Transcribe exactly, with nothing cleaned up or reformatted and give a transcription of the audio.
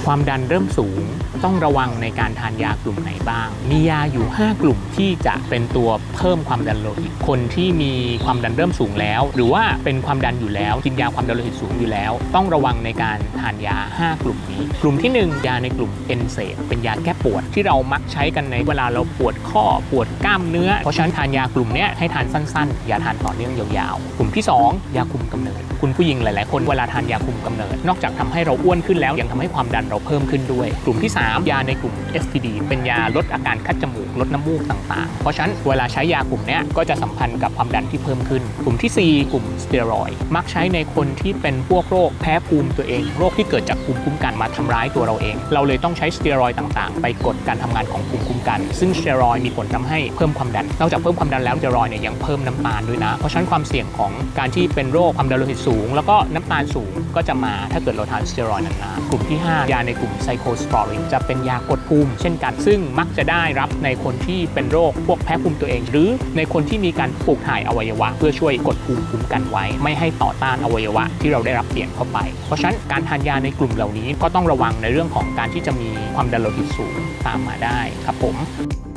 ความดันเริ่มสูงต้องระวังในการทานยากลุ่มไหนบ้างมียาอยู่ห้ากลุ่มที่จะเป็นตัวเพิ่มความดันโลหิตคนที่มีความดันเริ่มสูงแล้วหรือว่าเป็นความดันอยู่แล้วกินยาความดันโลหิตสูงอยู่แล้วต้องระวังในการทานยาห้ากลุ่มนี้กลุ่มที่หนึ่งยาในกลุ่ม เอ็น เซด เป็นยาแก้ปวดที่เรามักใช้กันในเวลาเราปวดข้อปวดกล้ามเนื้อเพราะฉะนั้นทานยากลุ่มนี้ให้ทานสั้นๆอย่าทานต่อเนื่องยาวๆกลุ่มที่สองยาคุมกำเนิดคุณผู้หญิงหลายๆคนเวลาทานยาคุมกำเนิดนอกจากทำให้เราอ้วนขึ้นแล้วยังทำให้ความดันเราเพิ่มขึ้นด้วยกลุ่มที่สามยาในกลุ่ม เอส พี ดี เป็นยาลดอาการคัดจมูกลดน้ำมูกต่างๆเพราะฉะนั้นเวลาใช้ยากลุ่มนี้ก็จะสัมพันธ์กับความดันที่เพิ่มขึ้นกลุ่มที่สี่กลุ่มสเตียรอยด์มักใช้ในคนที่เป็นพวกโรคแพ้ภูมิตัวเองโรคที่เกิดจากภูมิคุ้มกันมาทำร้ายตัวเราเองเราเลยต้องใช้สเตียรอยด์ต่างๆไปกดการทำงานของภูมิคุ้มกันซึ่งสเตียรอยด์มีผลทำให้เพิ่มความดันนอกจากเพิ่มความดันแล้วสเตียรอยด์เนี่ยยังเพิ่มน้ำตาลด้วยนะเพราะฉะนั้นความเสี่ยงของการที่เป็นโรคความดันโลหิตสูงแล้วก็น้ำตาลสูงก็จะมาถ้าเกิดเราทานสเตียรอยด์นานๆกลุ่มที่ห้ายาในกลุ่มไซโคสปอรินจะเป็นยากดภูมิเช่นกันซึ่งมักจะได้รับในคนที่เป็นโรคพวกแพ้ภูมิตัวเองหรือในคนที่มีการปลูกถ่ายอวัยวะเพื่อช่วยกดภูมิคุ้มกันไว้ไม่ให้ต่อต้านอวัยวะที่เราได้รับเปลี่ยนเข้าไปเพราะฉะนั้นการทานยาในกลุ่มเหล่านี้ก็ต้องระวังในเรื่องของการที่จะมีความดันโลหิตสูงตามมาได้ครับผม